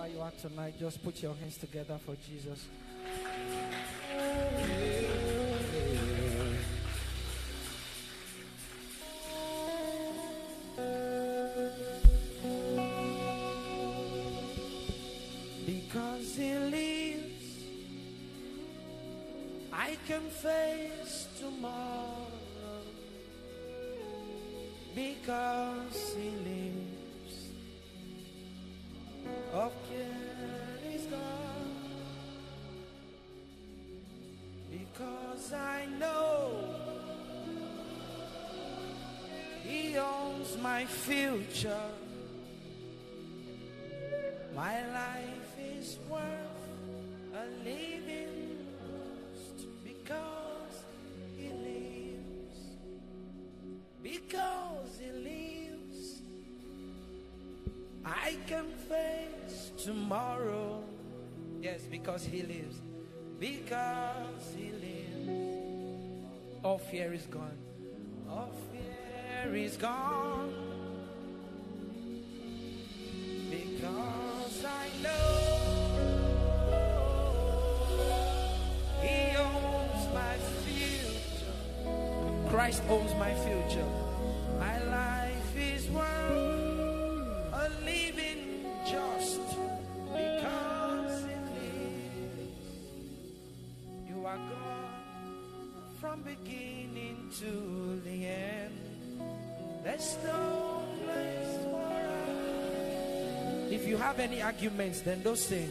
wherever you are tonight, just put your hands together for Jesus. Because He lives, I can face tomorrow. Because He lives, of care is gone. Because I know He owns my future. My life is worth a living just because He lives. Because He lives, I can face tomorrow. Yes, because He lives. Because He lives, all fear is gone. All fear is gone. Because I know He owns my future. Christ owns my future. My life is worth a living just because He lives. You are gone from beginning to the end. There's no place for us. If you have any arguments, then don't sing.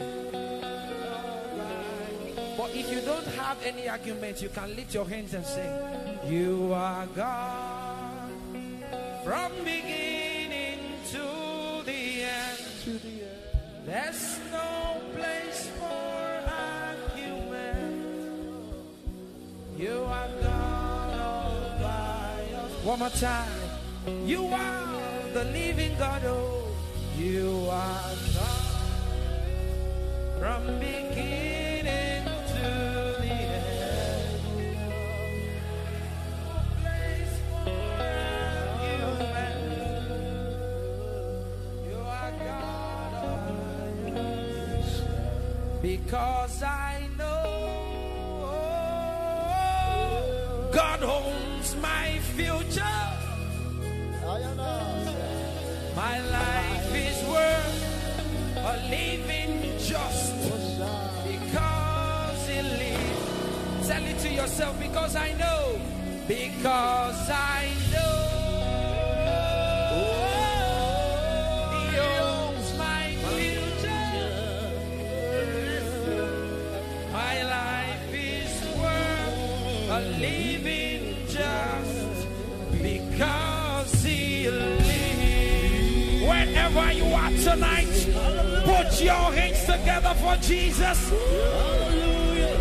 But if you don't have any arguments, you can lift your hands and sing. You are God from beginning to the end. There's no place for argument. You are God all by yourself. One more time. You are the living God. Oh, you are God from beginning to the end. No place for argument. You are God all by yourself. Because I know God owns my future. My life is worth a living just because He lives. Tell it to yourself, because I know. Because I know He owns my future. My life is worth a living just because He lives. Wherever you are tonight, put your hands together for Jesus. Hallelujah.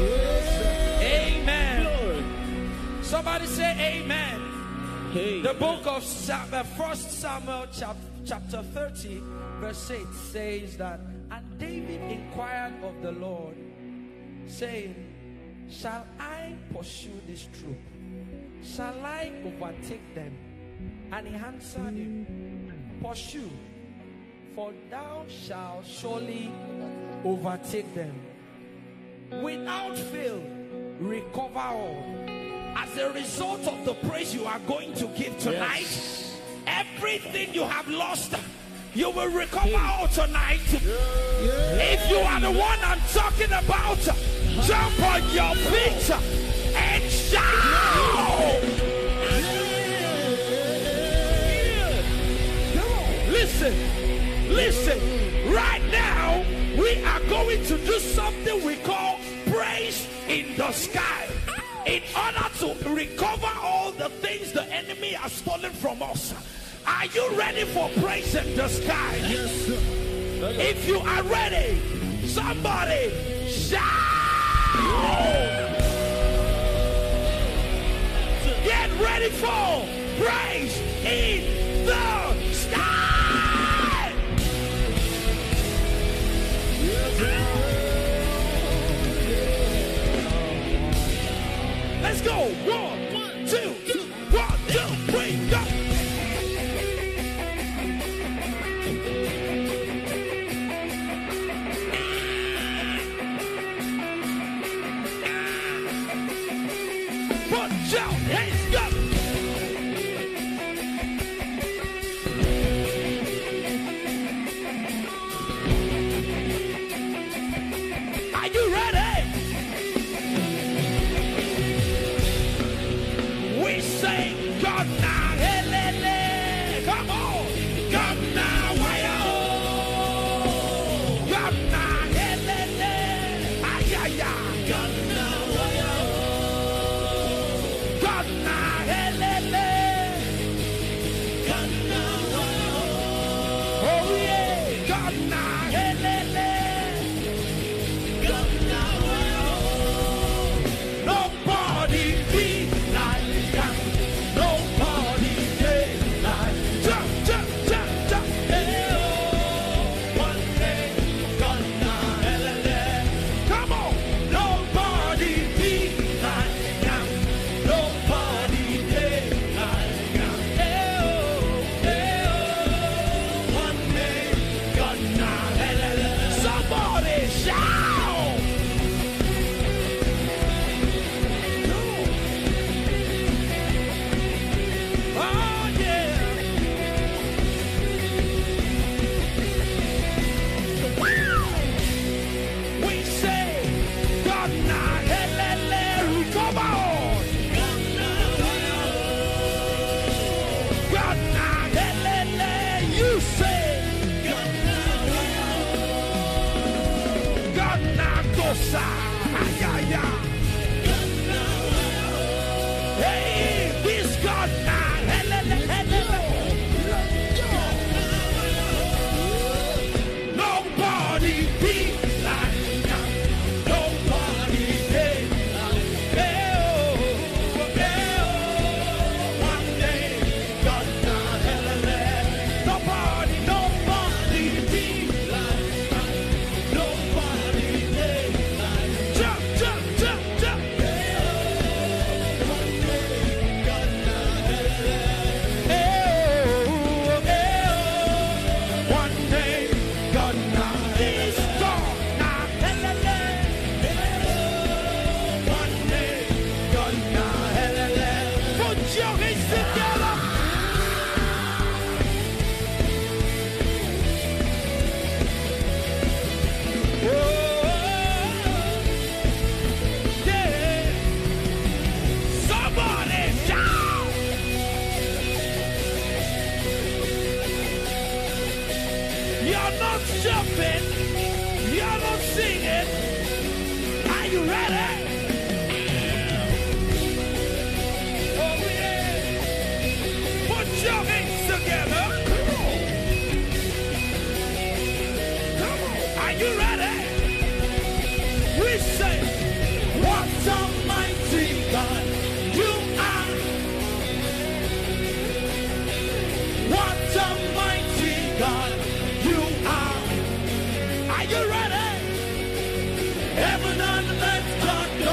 Amen. Somebody say amen. Hey. The book of 1 Samuel chapter 30 verse 8 says that, and David inquired of the Lord, saying, shall I pursue this troop? Shall I overtake them? And he answered him, pursue, for thou shalt surely overtake them. Without fail, recover all. As a result of the praise you are going to give tonight, everything you have lost, you will recover all tonight. If you are the one I'm talking about, jump on your feet and shout. Listen, right now we are going to do something we call praise in the sky, in order to recover all the things the enemy has stolen from us. Are you ready for praise in the sky? Yes, sir. If you are ready, somebody shout. Get ready for praise in the sky. Let's go. 1, 2, 1, 2, 3, go. Kosa. Hey, he's God now. Nobody be like him. Nobody be like him. One day, God now. Nobody be like him. Nobody be like him. Jump, jump, jump, jump. One day, God now. One day, God now. He's gone now. One day, God now. Put your hands together. Oh, yeah. Somebody shout. You're not jumping. You're not singing. Are you ready? Oh, yeah. Put your hands together. Come on. Are you ready? We say, what a mighty God you are. What a mighty God you are. Are you ready? Heaven and earth God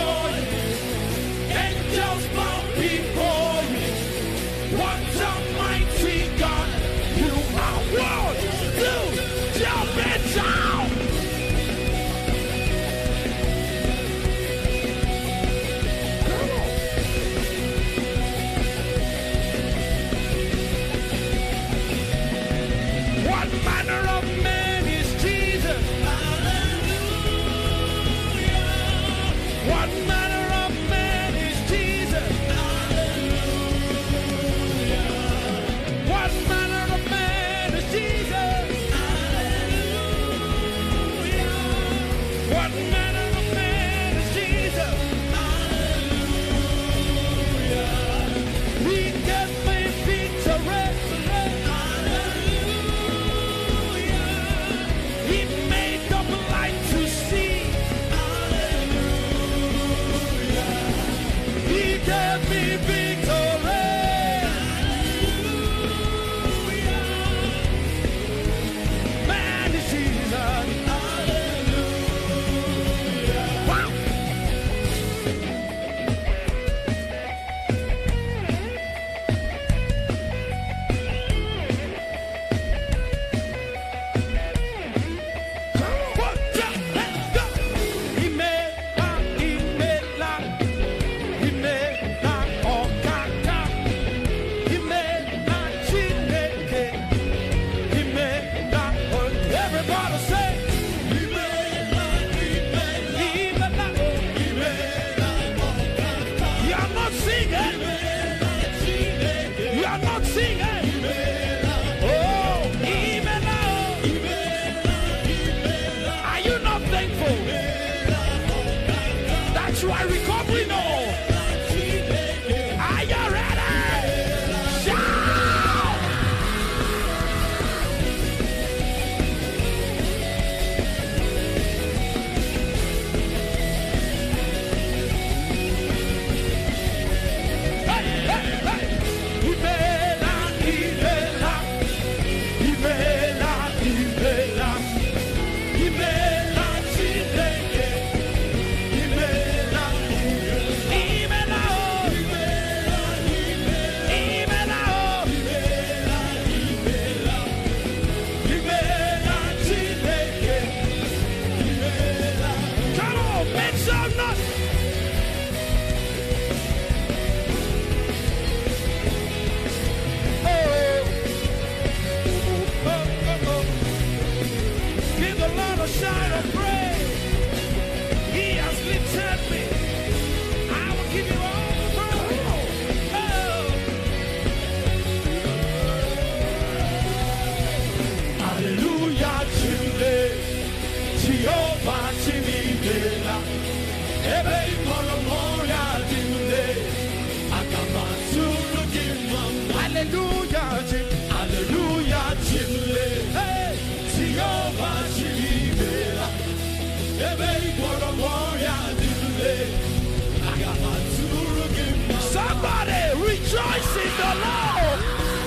Rejoice in the Lord.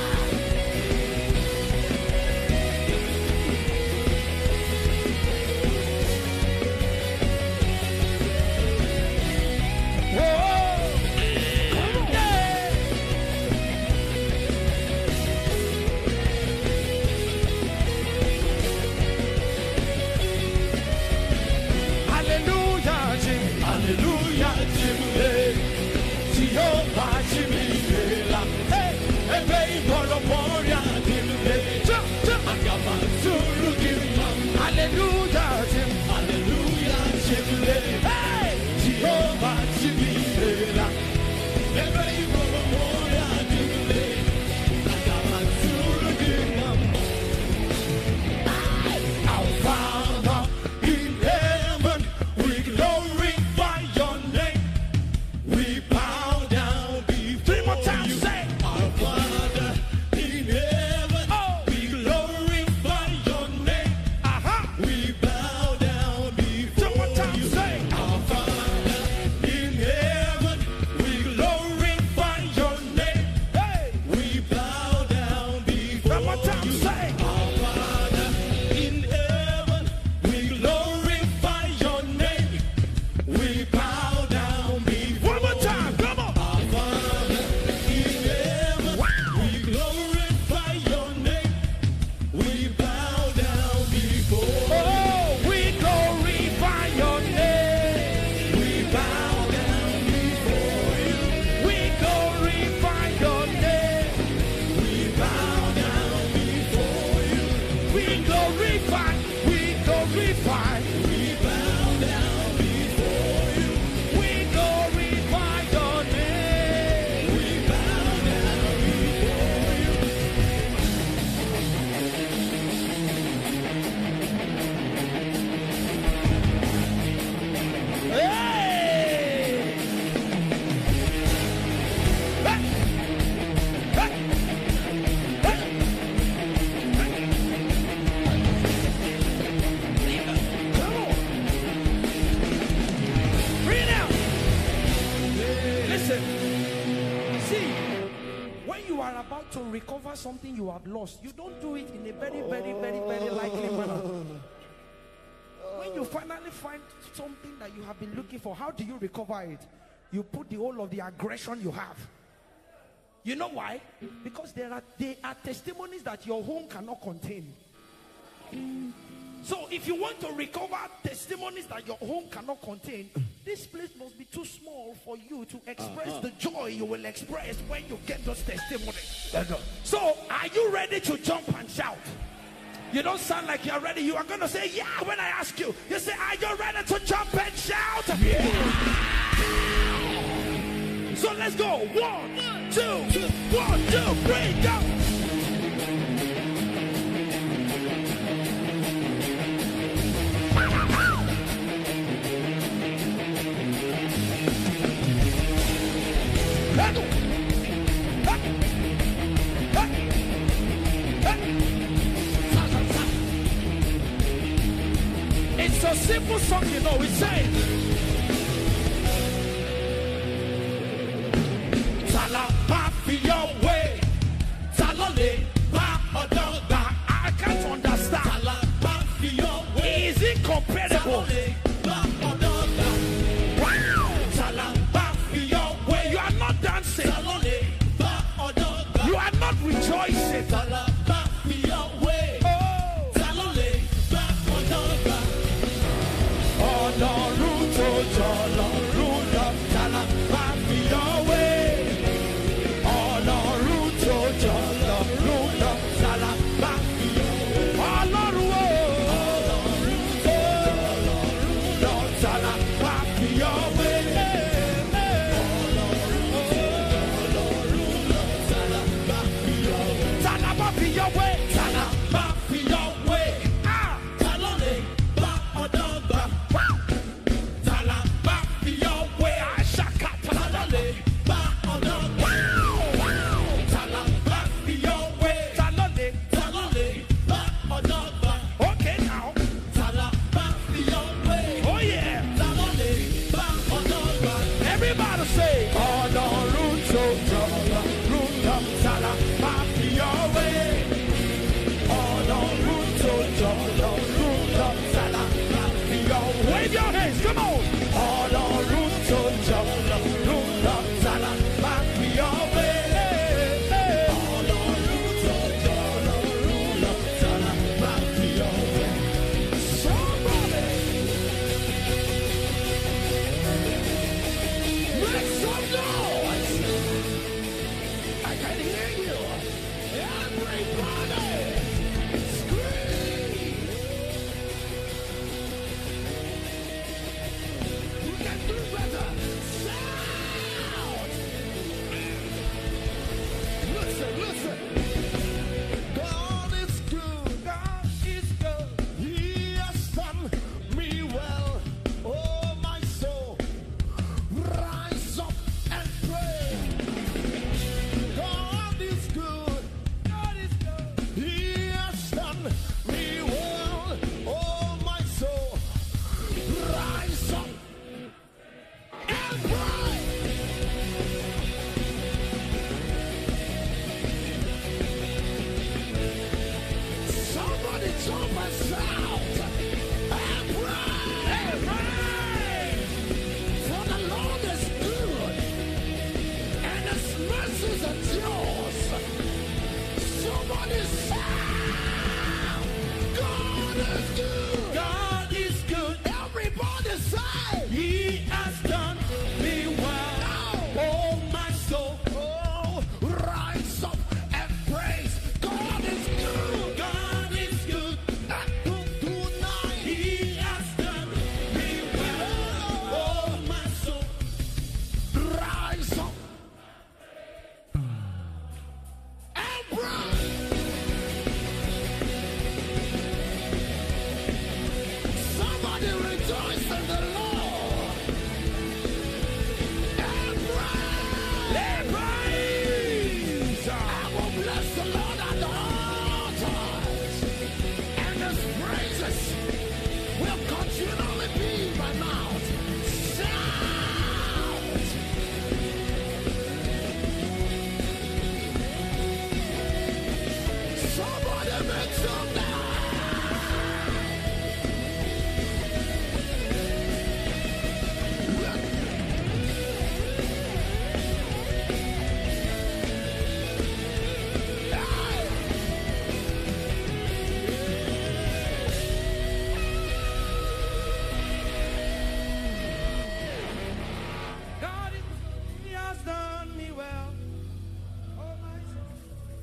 Recover something you have lost. You don't do it in a very likely manner. When you finally find something that you have been looking for, how do you recover it? You put the whole of the aggression you have. You know why? Because there are testimonies that your home cannot contain. So if you want to recover testimonies that your home cannot contain, this place must be too small for you to express the joy you will express when you get those testimonies. So are you ready to jump and shout? You don't sound like you're ready. You are going to say, yeah, when I ask you. You say, are you ready to jump and shout? Yeah. So let's go. 1, 2, 1, 2, 3, go. It's a simple song, you know. It says, I can't understand. Is it comparable? You are not dancing. You are not rejoicing. Everybody say, oh, no, root, Everybody shout. God is good. God is good. Everybody say. He has done me well. Oh, my soul. Oh, rise up and praise. God is good. God is good. Tonight. He has done me well. Oh, my soul. Rise up and praise. Somebody rejoice in the Lord and praise. Praise. I will bless the Lord at all times, and His praises will continually be in my mouth. Shout! Somebody make some noise! God is, He has done me well. Oh, my soul.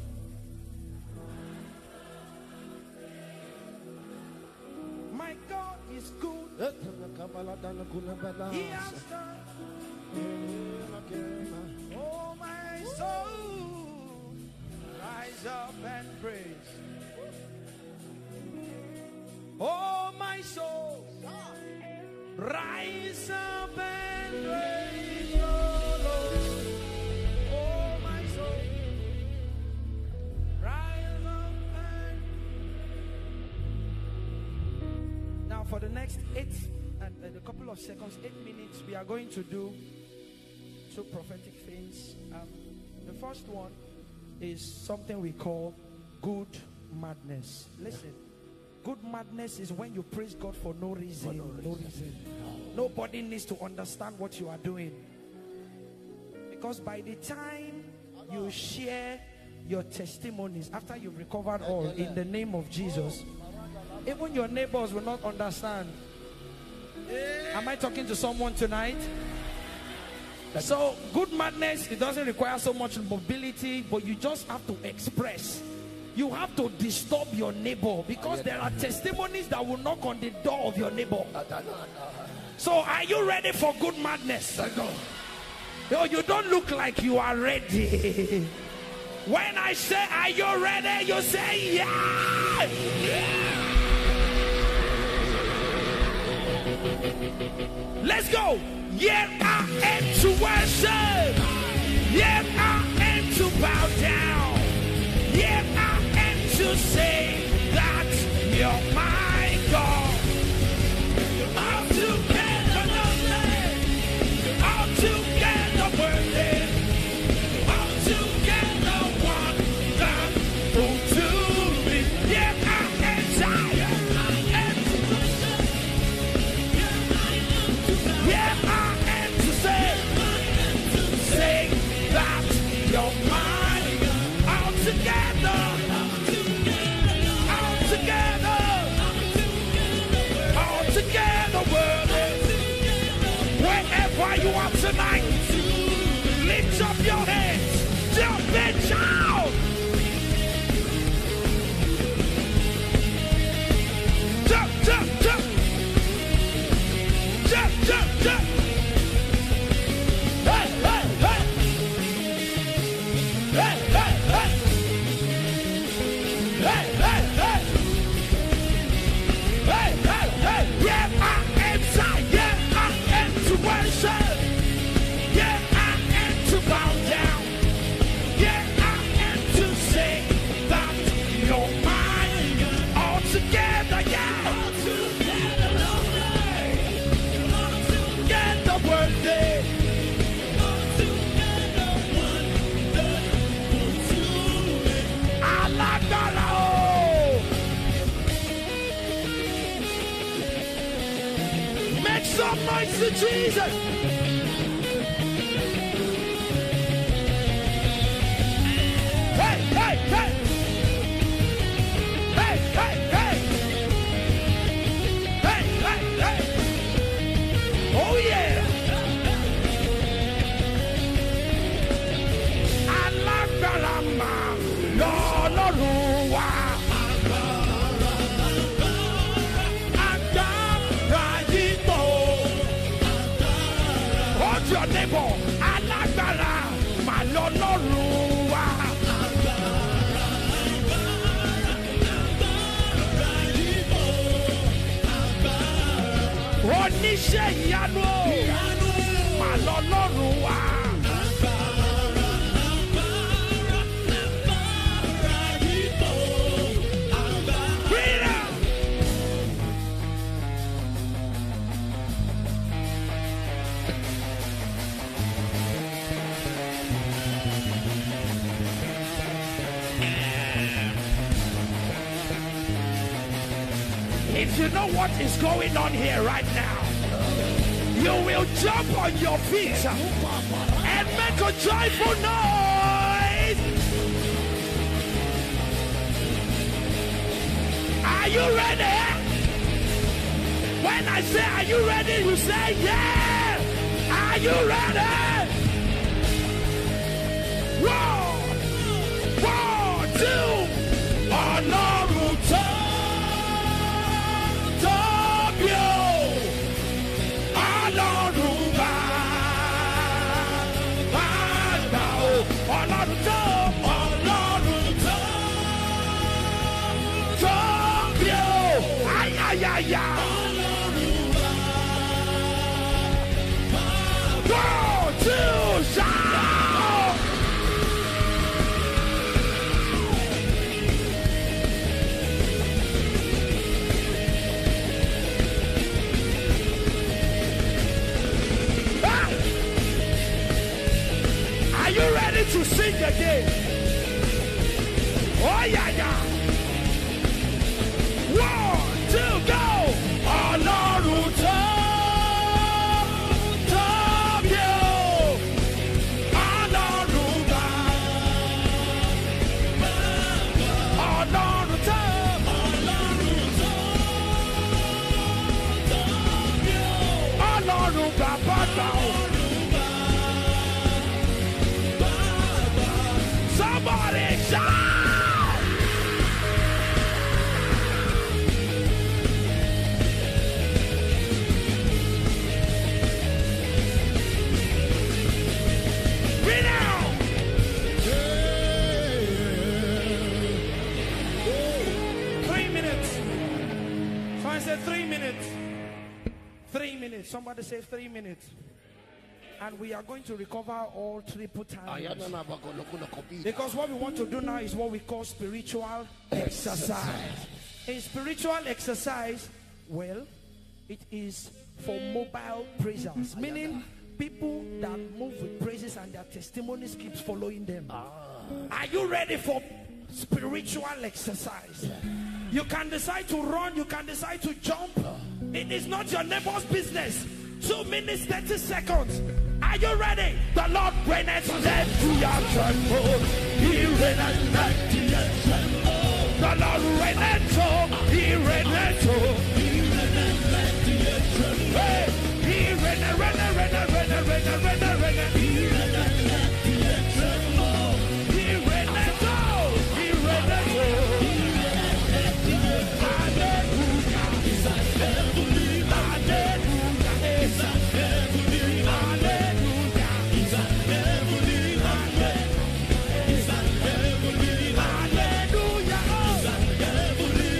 My God is good. He has done. Oh, my soul. Rise up and praise. Oh, my soul. Rise up and praise the Lord. Oh, my soul. Rise up and. Now, for the next 8 and a couple of seconds, 8 minutes, we are going to do 2 prophetic things. The first one is something we call good madness. Listen. Good madness is when you praise God for no reason. No reason. Nobody needs to understand what you are doing. Because by the time you share your testimonies after you've recovered all in the name of Jesus, even your neighbors will not understand. Am I talking to someone tonight? So good madness, it doesn't require so much mobility, but you just have to express. You have to disturb your neighbor, because there are testimonies that will knock on the door of your neighbor. So are you ready for good madness? Yo, you don't look like you are ready. When I say are you ready, you say yeah. Let's go. Yeah, I am to worship. Yeah, I am to bow down. Yeah, I am to say that you're my God. All together lovely, all together worthy, all together wonderful to me. Yeah, I am tired. Yeah, I am to say that you're mine. All together, all together worthy. Wherever you are tonight, lift up your hands, jump and shout. Jump, jump, jump. Jump, jump, jump. Hey, hey, hey. Hey, hey, hey. Hey, hey, hey. Hey, hey, hey. Yeah, I am shy. Yeah, I am to worship. Yeah, I am to bow down. Yeah, I am to sing that you're mine. All together, yeah. All together, lovely. All together, worthy. All together, wonderful to me. I like that. Make some noise to Jesus. Hey, hey, hey. oníṣẹ́ ìyanu mà lọ́lọ́run wá. If you know what is going on here right now, you will jump on your feet and make a joyful noise. Are you ready? When I say, are you ready? You say, yeah. Are you ready? 1, 2, Ọlọ́run tó. Are you ready to sing again? Oh yeah, yeah. 1, 2, go! Ọlọ́run tó tóbi o, Ọlọ́run bá. Ọlọ́run tó tóbi o, Ọlọ́run bàbá gbà o. Somebody shout! Read out! 3 minutes. Someone said 3 minutes. 3 minutes. Somebody say 3 minutes. And we are going to recover all triple times. Because what we want to do now is what we call spiritual exercise. In spiritual exercise, well, it is for mobile praisers. Meaning people that move with praises and their testimonies keeps following them. Are you ready for spiritual exercise? You can decide to run, you can decide to jump. It is not your neighbor's business. 2 minutes, 30 seconds. Are you ready? The Lord reigneth, let the earth tremble. He reigneth, let the earth tremble. The Lord reigneth, He reigneth, He reigneth, let the earth tremble. He reigneth, reigneth, reigneth, reigneth, reigneth, reigneth, reigneth. He reigneth, let the earth tremble. He reigneth, He reigneth, He reigneth, let the earth tremble. Hallelujah, He's a heavenly, hallelujah, He's a heavenly, hallelujah. He's a heavenly, hallelujah.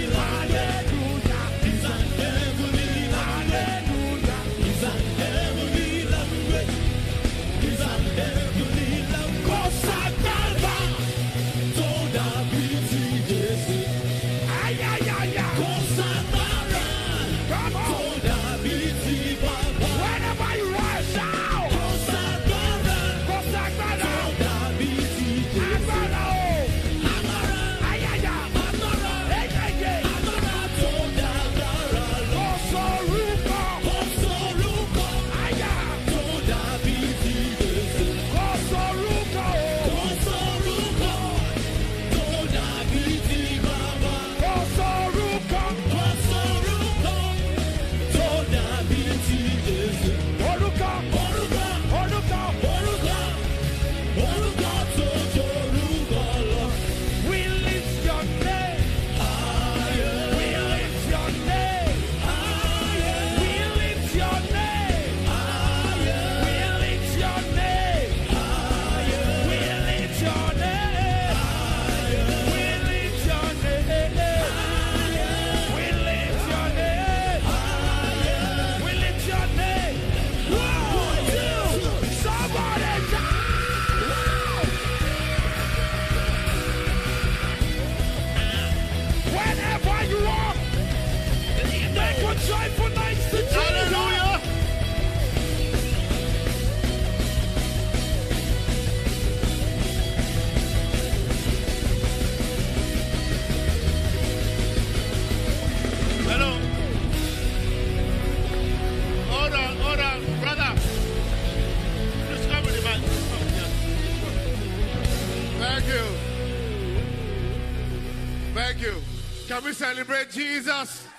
Thank you. Can we celebrate Jesus?